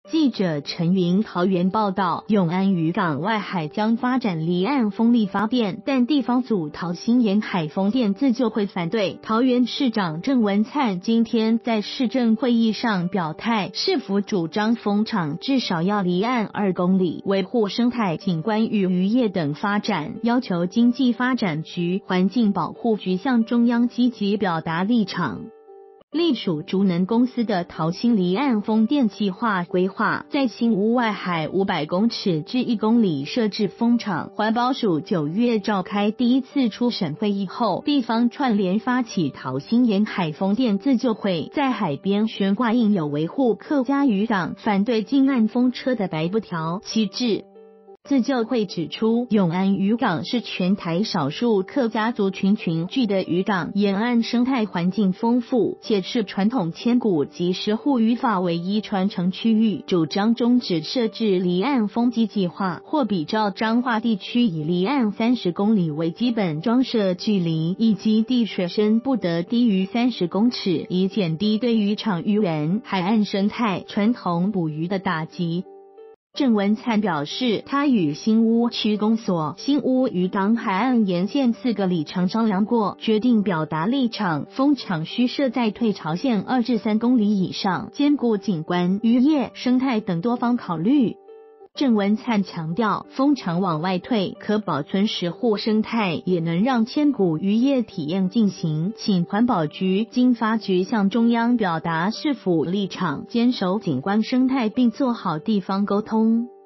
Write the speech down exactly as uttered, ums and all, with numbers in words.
记者陈云桃园报道，永安渔港外海将发展离岸风力发电，但地方组桃新沿海风电自救会反对。桃园市长郑文灿今天在市政会议上表态，市府主张风场至少要离岸二公里，维护生态景观与渔业等发展，要求经济发展局、环境保护局向中央积极表达立场。隶属竹能公司的桃新离岸风电计划规划，在新屋外海五百公尺至一公里设置风场。环保署九月召开第一次初审会议后，地方串联发起桃新沿海风电自救会，在海边悬挂印有维护客家渔港、反对近岸风车的白布条旗帜。自救会指出，永安渔港是全台少数客家族群群聚的渔港，沿岸生态环境丰富，且是传统千古及石沪渔法唯一传承区域，主张终止设置离岸风机计划，或比照彰化地区以离岸三十公里为基本装设距离，以及地水深不得低于三十公尺，以减低对渔场渔人、海岸生态、传统捕鱼的打击。郑文灿表示，他与新屋区公所、新屋渔港海岸沿线四个里长商量过，决定表达立场，风场需设在退潮线二至三公里以上，兼顾景观、渔业、生态等多方考虑。郑文灿强调，风场往外退可保存石沪生态，也能让千古渔业体验进行，请环保局、经发局向中央表达市府立场，坚守景观生态并做好地方沟通。